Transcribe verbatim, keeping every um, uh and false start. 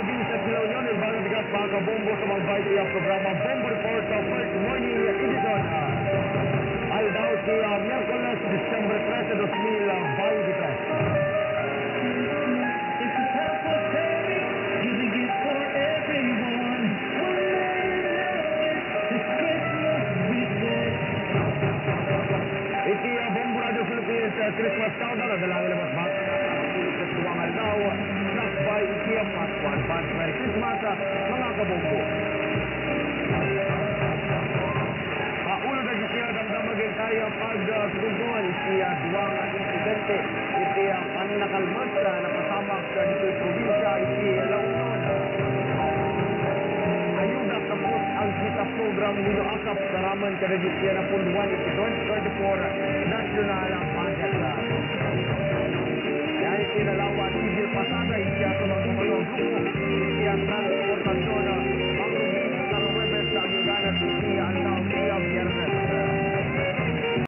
gabi sa Sila Union, Urbano Bigas, mga kabombo sa mga bayti ang programa Bombo Report sa First Morning Edition. Ay daw si uh, Miyerkules, December trece, two thousand twenty-three. Iti uh, Bombo Radio Philippines uh, Christmas Countdown, nadalangin naman mga nakakapulot sa tuwangan daw. Snack by iti ang Pasqua. Advance Merry Christmas, uh, mga kabombo. Ulo na siya damdamagin tayo pag-tugon iti uh, duwang insidente. Iti ang uh, nakalmas na napasamak sa dito probinsya iti La Union. Ayuda tapos ang kita program nilo akap karaman karegisya na punduan iti twenty twenty-four national budget. Yan itinalaw